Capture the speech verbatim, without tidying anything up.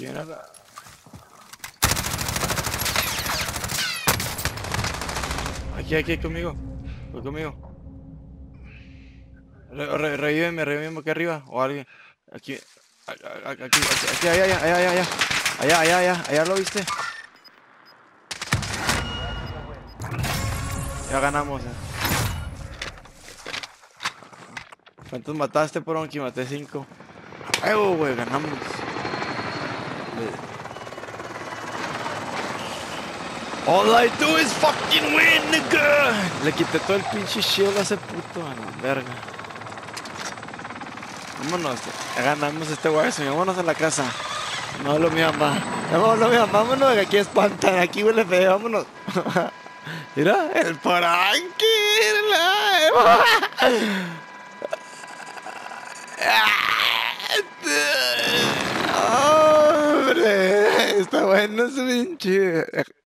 Aquí viene la... Aquí, aquí, conmigo. Voy conmigo. Re, re, revíveme, revíveme aquí arriba. O alguien. Aquí. Aquí, aquí, aquí, aquí, allá, allá, allá, allá. Allá, allá, allá. Allá lo viste. Ya ganamos. Eh. ¿Cuántos mataste, Poronki? Maté cinco. ¡Ay, güey! Ganamos. All I do is fucking win, nigga. Le quité todo el pinche shield a ese puto, a la verga. Vámonos, ya ganamos este güey, vámonos a la casa. No lo mi mamá. No lo mi mamá, vámonos, que aquí espantan, aquí huele feo, vámonos. Mira, el Poronki. Hombre, está bueno su pinche.